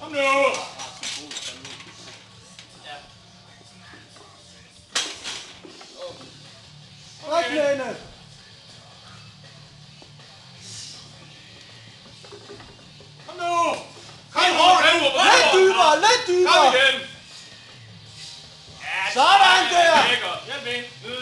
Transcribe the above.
Kom nu! Op knæene! Kom nu! Kom hårdt! Lidt dybere, lidt dybere! Kom igen! Sådan der! Lækker! Hjælp med!